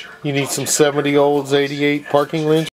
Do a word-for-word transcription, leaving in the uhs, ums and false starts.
You need some seventy Olds eighty-eight parking lanes.